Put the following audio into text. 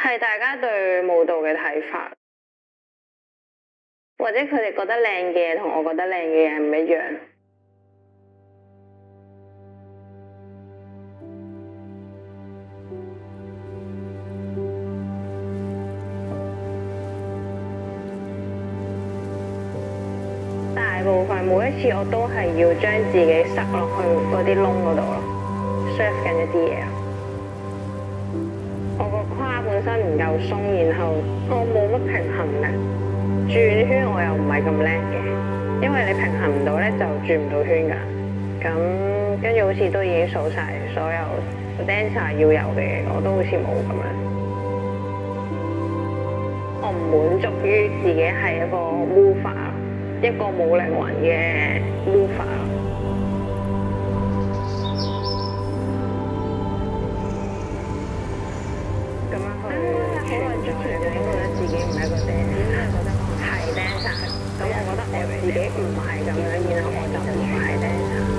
係大家對舞蹈嘅睇法，或者佢哋覺得靚嘅嘢同我覺得靚嘅嘢唔一樣。大部分每一次我都係要將自己塞落去嗰啲窿嗰度咯 ，serve 緊一啲嘢。我個胯本身唔夠鬆，然後我冇乜平衡力，轉圈我又唔係咁叻嘅，因為你平衡唔到咧就轉唔到圈㗎。咁跟住好似都已經數晒所有 dancer 要有嘅嘢，我都好似冇咁樣。我唔滿足於自己係一個 mover。一個冇靈魂嘅 mover， 咁樣去好耐之前已經覺得自己唔係一個 dancer， 覺得係 dancer， 咁我覺得我自己唔係咁樣，然後我就唔係 dancer。